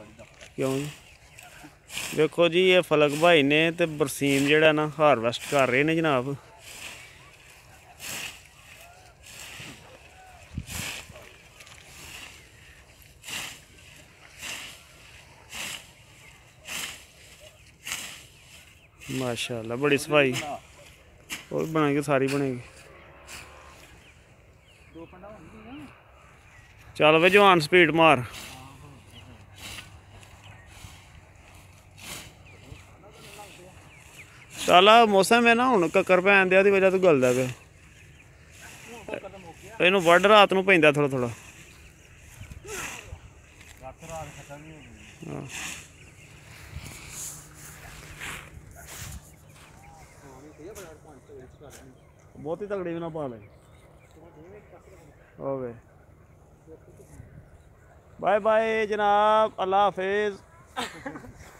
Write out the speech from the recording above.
क्यों जी देखो जी ये फलक भाई ने तो बरसीम जिहड़ा ना हारवैसट कर रहे ने जनाब। माशाल्लाह बड़ी सफाई और बनाएगी सारी बनेगी। चल वे जवान स्पीड मार। चल मौसम है ना हुण कक्कर पैन दिया दी वजह तो गलदा पे इनू वड रात नूं पैंदा थोड़ा थोड़ा। बहुत ही तगड़ी भी ना पा ले। ओके बाय बाय जनाब, अल्लाह हाफिज।